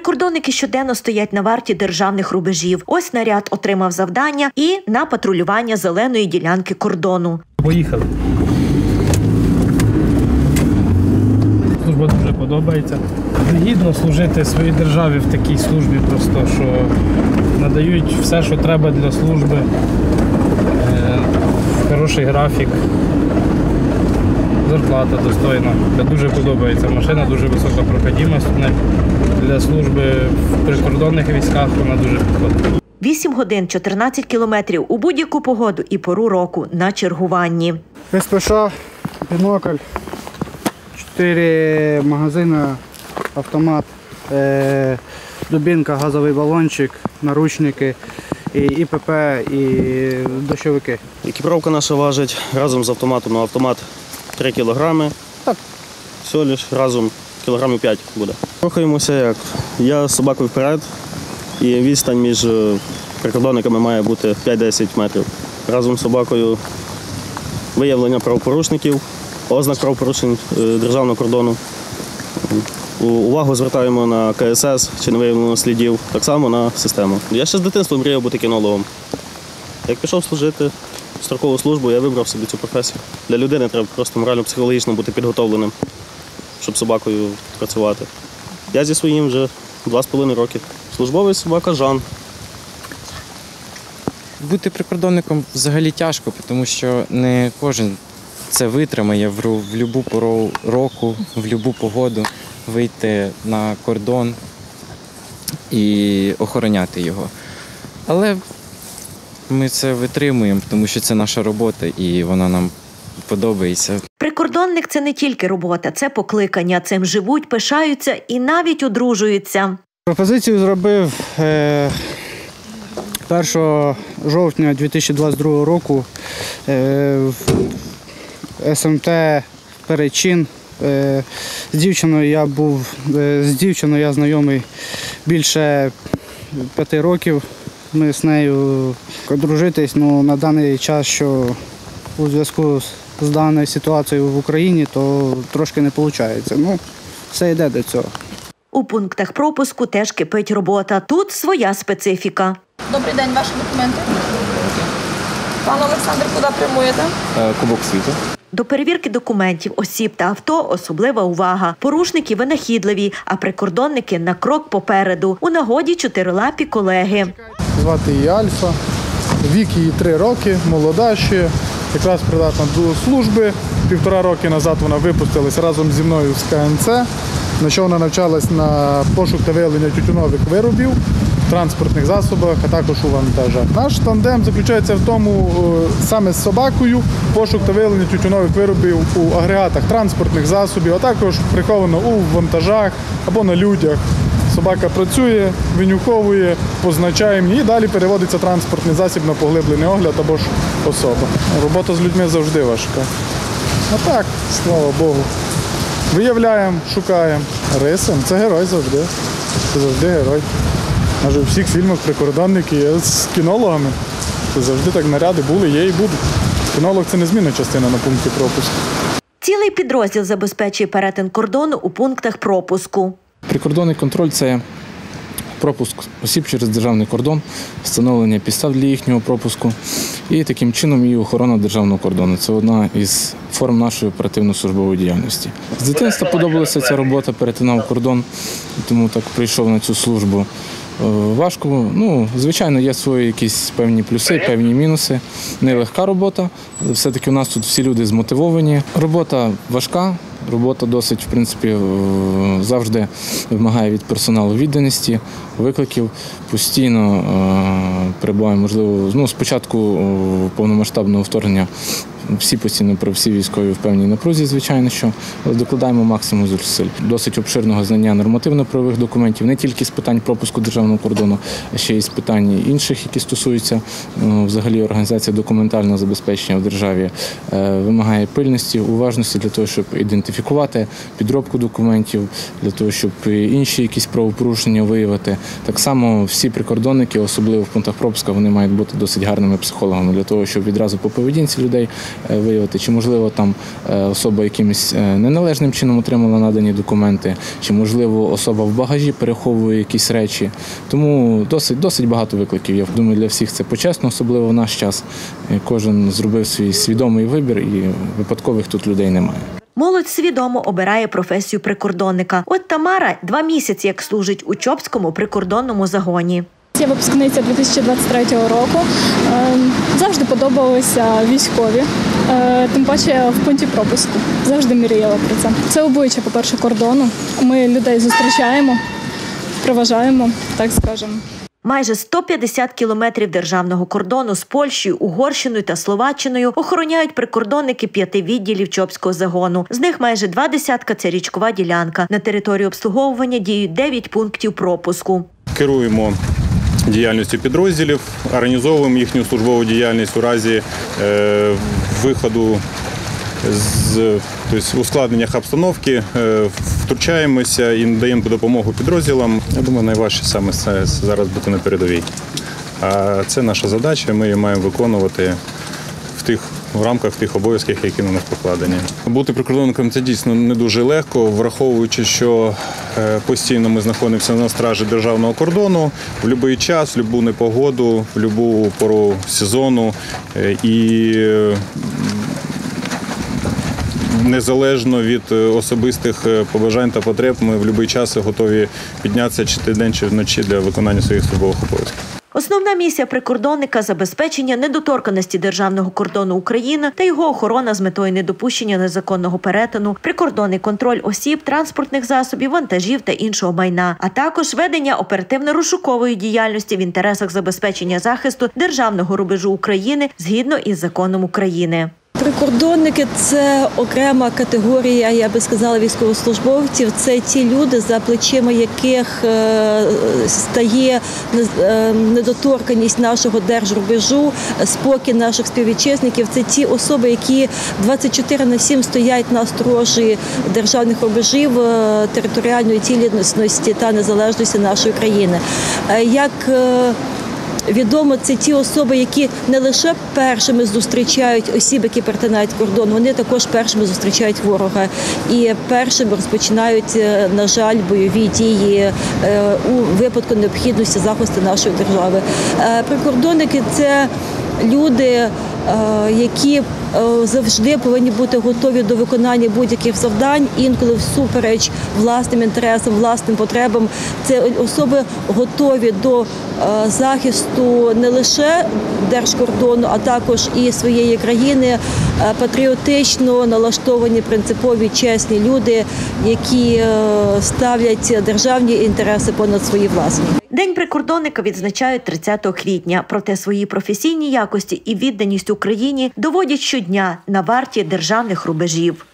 Прикордонники щоденно стоять на варті державних рубежів. Ось наряд отримав завдання і на патрулювання зеленої ділянки кордону. Поїхали. Служба дуже подобається. Гідно служити своїй державі в такій службі, просто що надають все, що треба для служби, хороший графік, зарплата достойна. Дуже подобається машина, дуже висока проходимость. Для служби в прикордонних військах вона дуже підходить. 8 годин, 14 кілометрів у будь-яку погоду і пору року на чергуванні. СПШ, бінокль, 4 магазини, автомат, дубинка, газовий балончик, наручники, і ІПП, і дощовики. Екіпіровка наша важить разом з автоматом, автомат 3 кілограми. Так, всього лише разом кілограмів 5 буде. Рухаємося як. Я з собакою вперед, і відстань між прикордонниками має бути 5-10 метрів. Разом з собакою виявлення правопорушників, ознак правопорушень державного кордону. Увагу звертаємо на КСС, чи не виявлено слідів, так само на систему. Я ще з дитинства мріяв бути кінологом. Як пішов служити в строкову службу, я вибрав собі цю професію. Для людини треба просто морально-психологічно бути підготовленим, щоб собакою працювати. Я зі своїм вже 2,5 роки. Службовий собака Жан. Бути прикордонником взагалі тяжко, тому що не кожен це витримає в будь-яку пору року, в будь-яку погоду вийти на кордон і охороняти його. Але ми це витримуємо, тому що це наша робота і вона нам подобається. Прикордонник – це не тільки робота, це покликання. Цим живуть, пишаються і навіть одружуються. Пропозицію зробив 1 жовтня 2022 року в СМТ Перечин. З дівчиною я знайомий більше 5 років. Ми з нею одружитись, на даний час, що у зв'язку з даною ситуацією в Україні, то трошки не виходить. Все йде до цього. У пунктах пропуску теж кипить робота. Тут своя специфіка. Добрий день, ваші документи. Пан Олександр, куди прямуєте? Кубок світу. До перевірки документів, осіб та авто особлива увага. Порушники винахідливі, а прикордонники на крок попереду. У нагоді чотирилапі колеги. Звати її Альфа, вік її 3 роки, молода ще, якраз придатна до служби. 1,5 роки назад вона випустилась разом зі мною з КНЦ, на що вона навчалась на пошук та виявлення тютюнових виробів, транспортних засобах, а також у вантажах. Наш тандем заключається в тому, саме з собакою, пошук та виявлення тютюнових виробів у агрегатах транспортних засобів, а також приховано у вантажах або на людях. Собака працює, винюховує, позначає і далі переводиться транспортний засіб на поглиблений огляд або ж особа. Робота з людьми завжди важка. А так, слава Богу. Виявляємо, шукаємо. Рисом – це герой завжди. Це завжди герой. Майже у всіх фільмах прикордонники є з кінологами. Це завжди так наряди були, є і будуть. Кінолог – це незмінна частина на пункті пропуску. Цілий підрозділ забезпечує перетин кордону у пунктах пропуску. Прикордонний контроль – це пропуск осіб через державний кордон, встановлення підстав для їхнього пропуску і таким чином і охорона державного кордону. Це одна із форм нашої оперативно-службової діяльності. З дитинства подобалася ця робота, перетинав кордон, тому так прийшов на цю службу. Важко, звичайно, є свої якісь певні плюси, певні мінуси. Нелегка робота, але все-таки у нас тут всі люди змотивовані. Робота важка, робота досить, в принципі, завжди вимагає від персоналу відданості, викликів. Постійно перебуваємо, можливо, спочатку повномасштабного вторгнення всі військові в певній напрузі, звичайно, що докладаємо максимум зусиль. Досить обширного знання нормативно-правових документів, не тільки з питань пропуску державного кордону, а ще й з питань інших, які стосуються взагалі організації документального забезпечення в державі. Вимагає пильності, уважності для того, щоб ідентифікувати підробку документів, для того, щоб інші якісь правопорушення виявити. Так само всі прикордонники, особливо в пунктах пропуску, вони мають бути досить гарними психологами для того, щоб відразу по поведінці людей виявити, чи, можливо, там особа якимось неналежним чином отримала надані документи, чи, можливо, особа в багажі переховує якісь речі. Тому досить багато викликів. Я думаю, для всіх це почесно, особливо в наш час. Кожен зробив свій свідомий вибір і випадкових тут людей немає. Молодь свідомо обирає професію прикордонника. От Тамара 2 місяці як служить у Чопському прикордонному загоні. Я випускниця 2023 року. Завжди подобалися військові, тим паче в пункті пропуску. Завжди мріяла про це. Це обличчя, по-перше, кордону. Ми людей зустрічаємо, проважаємо, так скажемо. Майже 150 кілометрів державного кордону з Польщею, Угорщиною та Словаччиною охороняють прикордонники 5 відділів Чопського загону. З них майже 20 – це річкова ділянка. На території обслуговування діють 9 пунктів пропуску. Керуємо діяльністю підрозділів, організовуємо їхню службову діяльність у разі виходу з ускладненнях обстановки, втручаємося і надаємо допомогу підрозділам. Я думаю, найважче саме зараз бути на передовій. А це наша задача, ми її маємо виконувати в рамках тих обов'язків, які на нас покладені. Бути прикордонником – це дійсно не дуже легко, враховуючи, що постійно ми знаходимося на стражі державного кордону в будь-який час, в будь-яку непогоду, в будь-яку пору сезону. І незалежно від особистих побажань та потреб, ми в будь-який час готові піднятися чи день, чи вночі для виконання своїх службових обов'язків. Основна місія прикордонника – забезпечення недоторканності державного кордону України та його охорона з метою недопущення незаконного перетину, прикордонний контроль осіб, транспортних засобів, вантажів та іншого майна, а також ведення оперативно-розшукової діяльності в інтересах забезпечення захисту державного рубежу України згідно із законом України. Прикордонники – це окрема категорія, я би сказала, військовослужбовців. Це ті люди, за плечима яких стає недоторканність нашого держрубежу, спокій наших співвітчизників. Це ті особи, які 24/7 стоять на сторожі державних рубежів, територіальної цілісності та незалежності нашої країни. Як відомо, це ті особи, які не лише першими зустрічають осіб, які перетинають кордон, вони також першими зустрічають ворога і першими розпочинають, на жаль, бойові дії у випадку необхідності захисту нашої держави. Прикордонники – це люди, які завжди повинні бути готові до виконання будь-яких завдань, інколи всупереч власним інтересам, власним потребам. Це особи готові до захисту не лише держкордону, а також і своєї країни, патріотично налаштовані, принципові, чесні люди, які ставлять державні інтереси понад свої власні. День прикордонника відзначають 30 квітня, проте свої професійні якості і відданість Україні доводять щодня на варті державних рубежів.